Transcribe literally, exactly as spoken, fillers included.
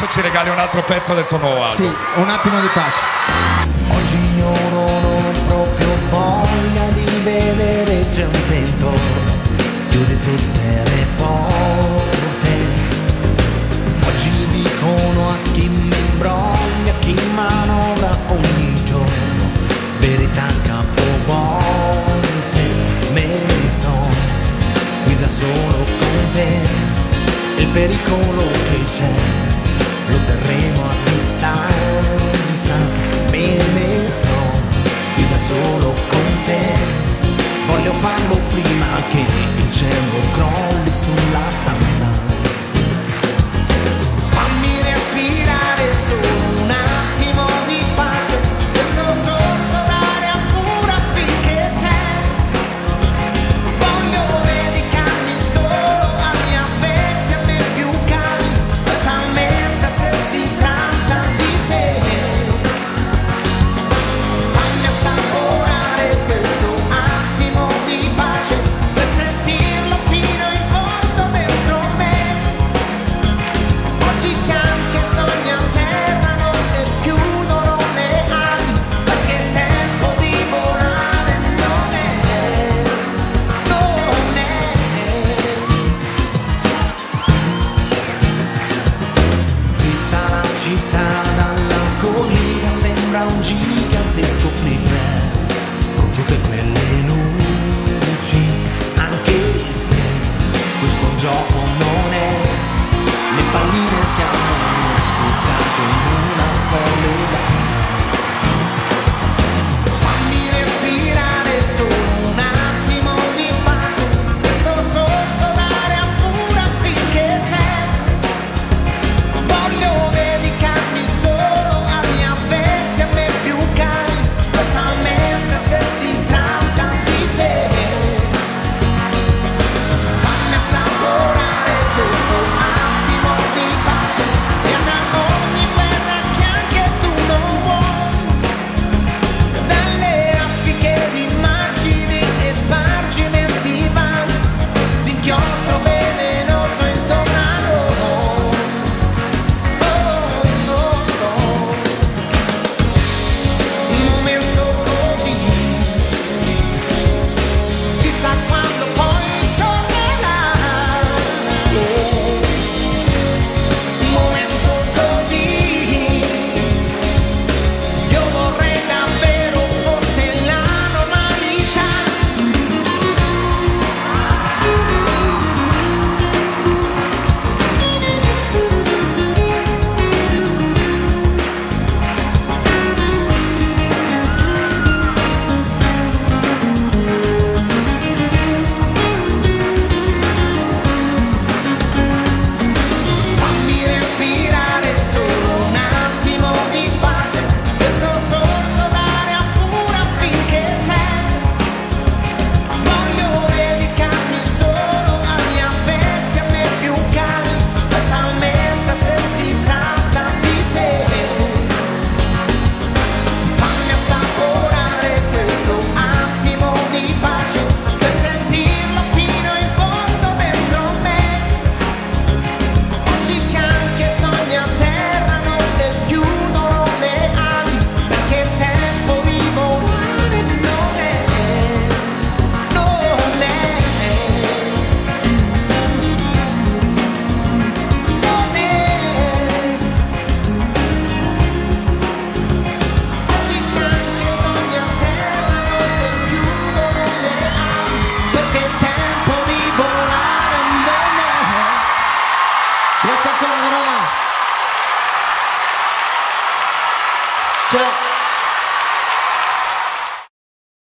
Adesso ci regali un altro pezzo del tuo nuovo album. Sì, un attimo di pace. Oggi io non ho proprio voglia di vedere gente intorno, più di tutte le volte. Oggi dicono a chi mi imbroglia, chi manovra ogni giorno, verità capovolte. Me ne sto qui da solo con te, il pericolo che c'è lo terremo a distanza. Me ne sto qui da solo con te, voglio farlo prima che il cielo crolli sulla stanza. Fammi respirare solo un attimo di pace, questo sorso d'aria pura finché c'è. Voglio dedicarmi solo agli affetti a me più cari, specialmente se si tratta di te. Fammi assaporare questo attimo di pace per sentirlo fino in fondo dentro me. Oggi che anche sogni atterrano e chiudono le ali, perché il tempo di volare non è, non è. Vista la città dalla collina sembra un gigantesco flipper con tutte quelle luci, anche se questo un gioco non è, le palline siamo schizzate in una folle danza. Fammi respirare solo un attimo di pace, questo sorso d'aria pura finché c'è. Voglio dedicarmi solo agli affetti a me più cari, specialmente se si tratta di te. Fammi assaporare questo attimo di pace e ad ogni perla che anche tu non vuoi, dalle raffiche di immagini e spargimenti vani, d'inchiostro velenoso intorno a loro. Oh, oh, oh. Un momento così, chissà quando poi tornerà. Un momento così, io vorrei davvero fosse la normalità. Fammi respirare solo un attimo di pace, questo sorso d'aria pura finché c'è. Voglio dedicarmi solo agli affetti a me più cari, specialmente se si tratta di te. Fammi assaporare questo attimo di pace per sentirlo fino in fondo dentro me. Oggi che anche sogni atterrano e chiudono le ali, perché il tempo di volare non è, non è, non è. Oggi che anche sogni atterrano e chiudono le ali, perché il tempo di volare non è. Grazie ancora, Verona. Ciao.